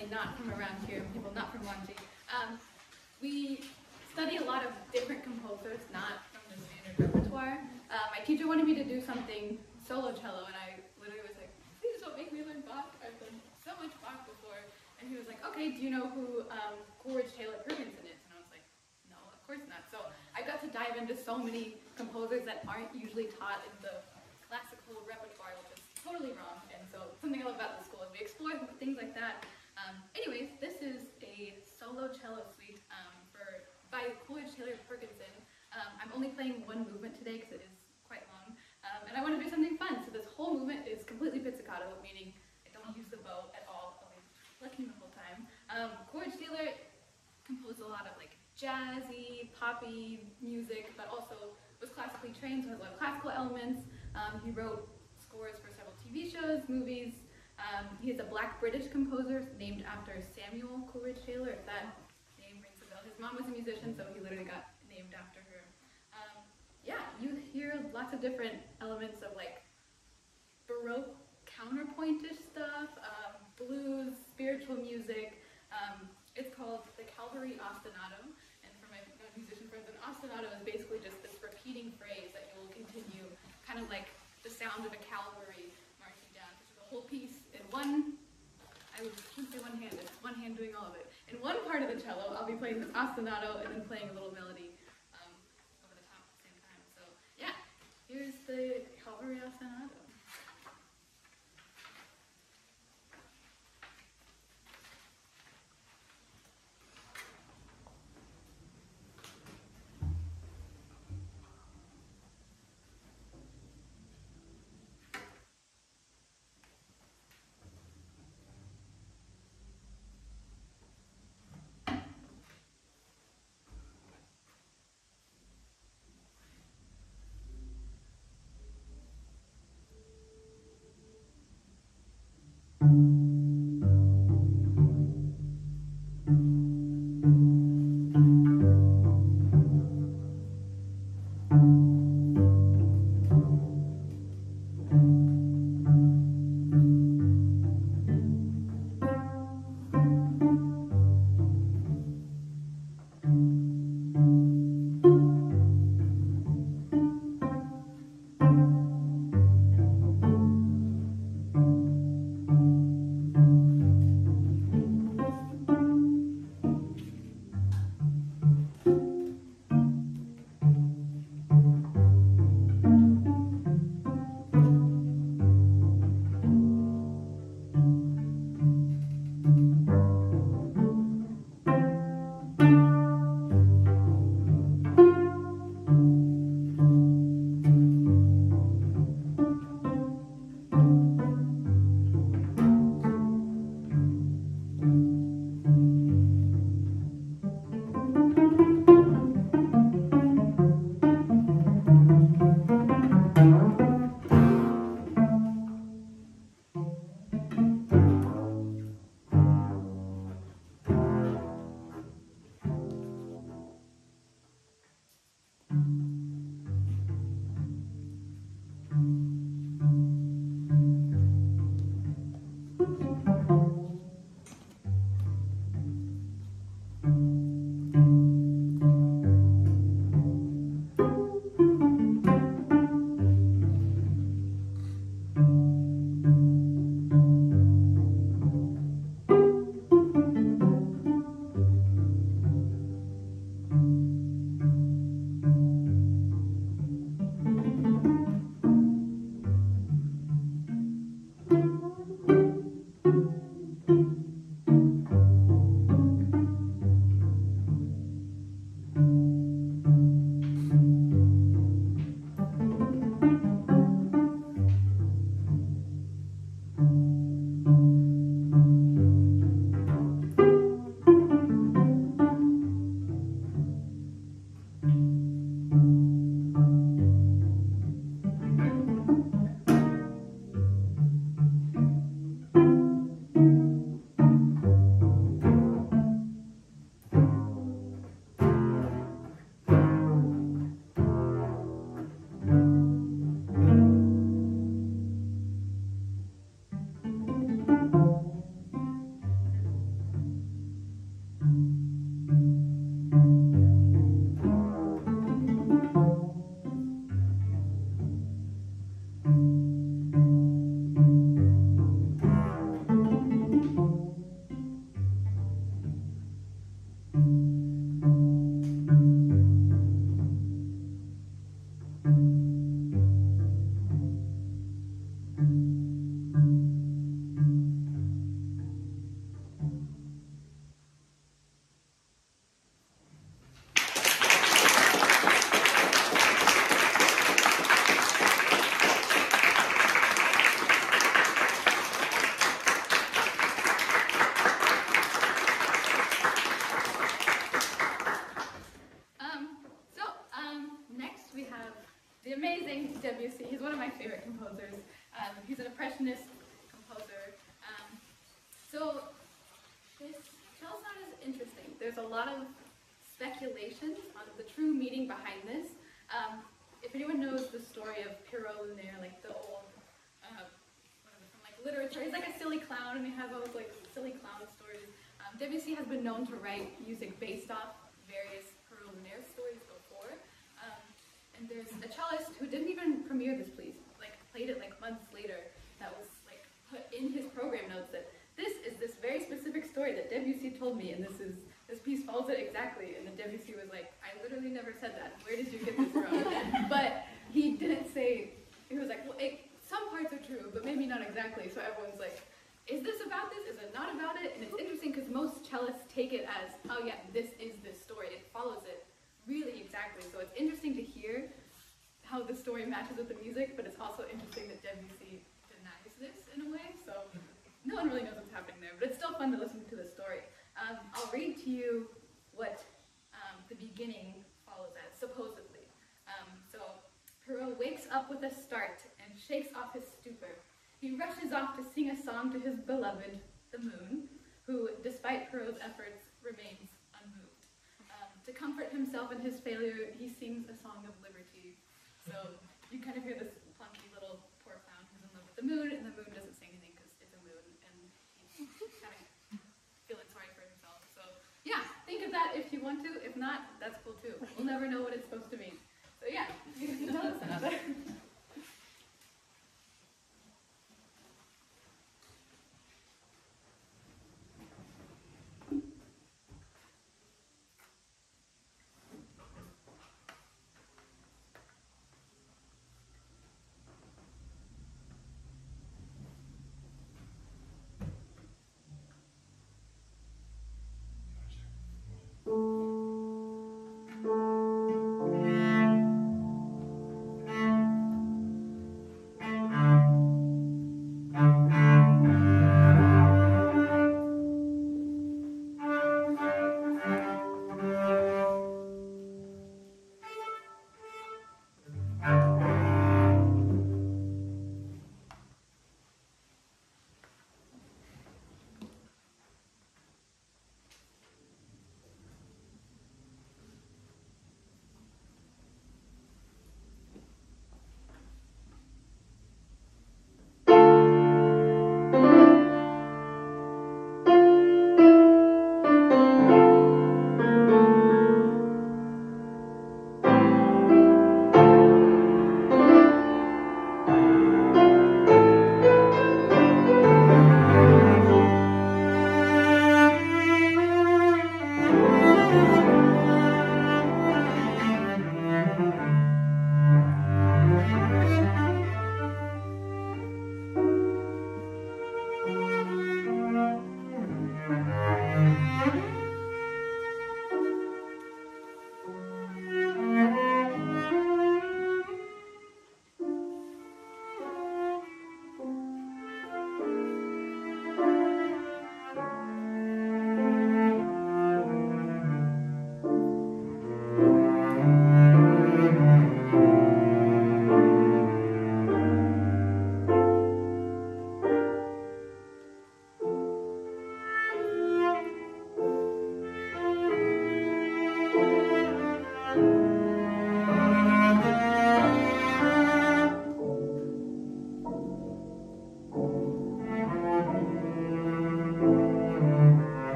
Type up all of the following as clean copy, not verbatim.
definitely not from around here, people not from Longy. We study a lot of different composers, not from the standard repertoire. My teacher wanted me to do something solo cello, and I literally was like, please don't make me learn Bach. I've done so much Bach before. And he was like, okay, do you know who Coleridge, Taylor, Perkinson is? And I was like, no, of course not. So I got to dive into so many composers that aren't usually taught in the classical repertoire, which is totally wrong. And so something I love about the school is we explore things like that. Anyways, this is a solo cello suite by Coleridge, Taylor, Perkinson. I'm only playing one movement today because it is quite long, and I want to do something fun. So this whole movement is completely pizzicato, meaning I don't use the bow at all. I'll be flicking the whole time. Coleridge Taylor composed a lot of like jazzy, poppy music, but also was classically trained, so has a lot of classical elements. He wrote scores for several TV shows, movies. He is a Black British composer named after Samuel Coleridge Taylor, if that name rings a bell. His mom was a musician, so he literally got named after her. Yeah, you hear lots of different elements of like Baroque counterpointish stuff, blues, spiritual music. It's called the Calvary Ostinato, and for my musician friends, an ostinato is basically just this repeating phrase that you will continue, kind of like the sound of a cavalry marching down, which is a whole piece in one, I shouldn't say one hand, it's one hand doing all of it. In one part of the cello, I'll be playing this ostinato and then playing a little melody over the top at the same time. So yeah, here's the Calvary Ostinato. lot of speculations on the true meaning behind this. If anyone knows the story of Lunaire, like the old, whatever, from like literature, he's like a silly clown, and he has all those like silly clown stories. Debussy has been known to write music based off various Lunaire stories before. And there's a cellist who didn't even premiere this piece, like played it like months later, that was like put in his program notes that this is this very specific story that Debussy told me, and this piece follows it exactly. And then Debussy was like, I literally never said that. Where did you get this from? But he didn't say, he was like, well, some parts are true, but maybe not exactly. So everyone's like, is this about this? Is it not about it? And it's interesting because most cellists take it as, oh yeah, this is this story. It follows it really exactly. So it's interesting to hear how the story matches with the music, but it's also interesting that Debussy denies this in a way. So no one really knows what's happening there, but it's still fun to listen to the story. I'll read to you what the beginning follows as, supposedly. So Perrault wakes up with a start and shakes off his stupor. He rushes off to sing a song to his beloved, the moon, who, despite Perrault's efforts, remains unmoved. To comfort himself in his failure, he sings a song of liberty. So you kind of hear this plunky little poor clown who's in love with the moon, and the moon doesn't say anything because it's a moon, and he's kind of feeling sorry for himself. So yeah, think of that if you want to. If not, that's cool too. We'll never know what it's supposed to mean. So yeah, you can tell us another.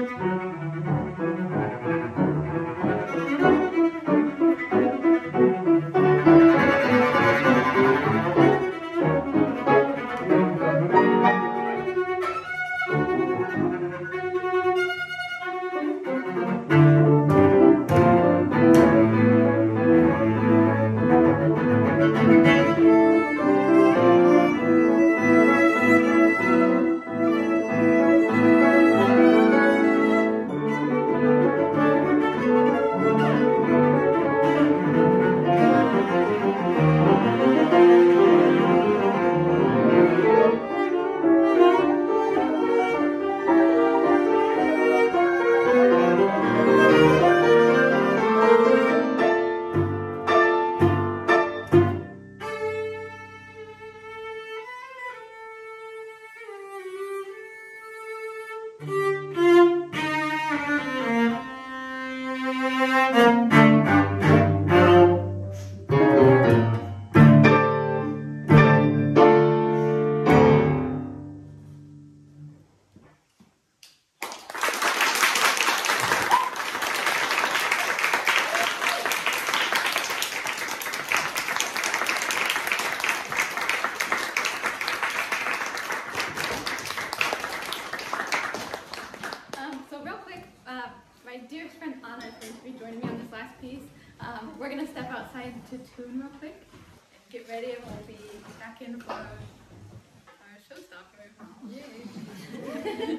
We're going to step outside to tune real quick and get ready, and we'll be back in for our showstopper. Yay!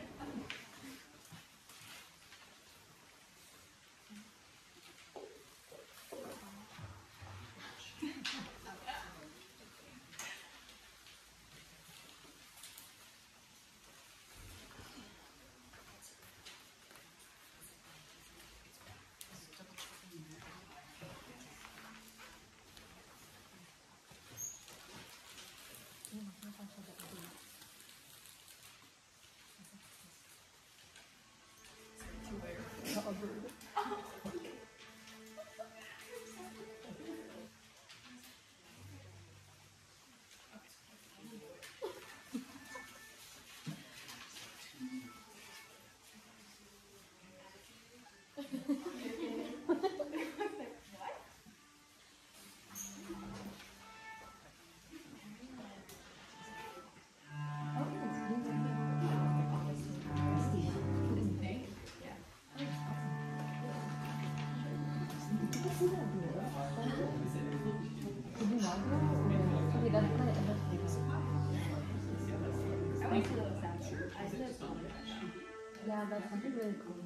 Yeah, that's something really cool.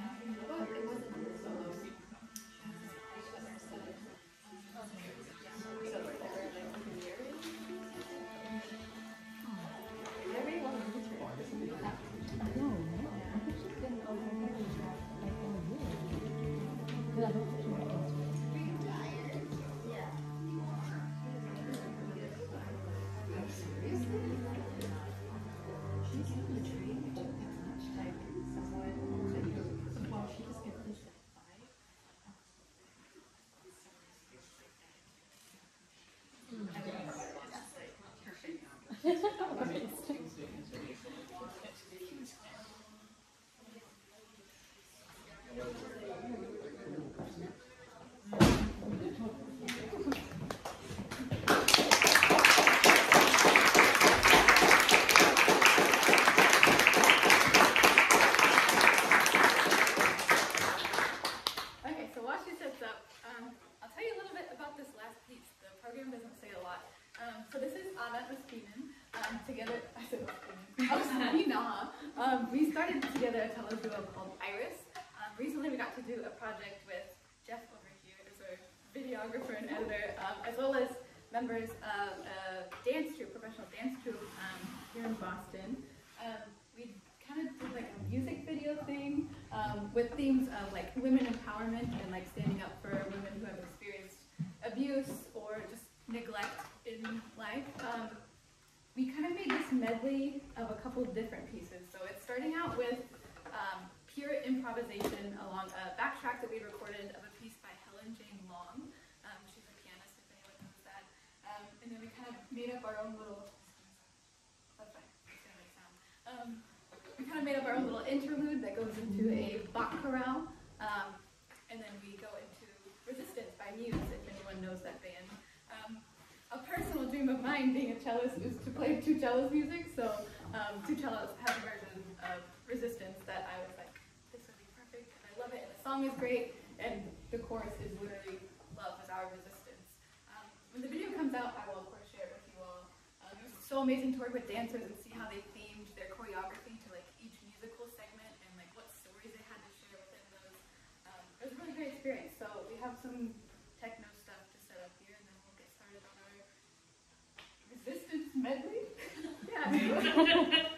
So this is Ospina. Together, I said Ospina. We started together a cello duo called Iris. Recently we got to do a project with Jeff over here, who's our videographer and editor, as well as members of a dance troupe, professional dance troupe here in Boston. We kind of did like a music video thing with themes of like women empowerment and like standing up for women who have experienced abuse or just neglect in life. We kind of made this medley of a couple different pieces. So it's starting out with pure improvisation along a backtrack that we recorded of a piece by Helen Jane Long. She's a pianist, if anyone knows that. And then we kind of made up our own little, that's fine, it's gonna make sound. We kind of made up our own little interlude that goes into a Bach chorale, and then we go into Resistance by Muse, if anyone knows that band. A personal dream of mine, being a cellist, is to play two cellos music, so two cellos have a version of Resistance that I was like, this would be perfect, and I love it, and the song is great, and the chorus is literally love is our resistance. When the video comes out, I will of course share it with you all. It was so amazing to work with dancers and see how they themed their choreography to like each musical segment and like what stories they had to share within those. It was a really great experience. So we have some techno stuff to set up here, and then we'll get started on our resistance medley. Yeah.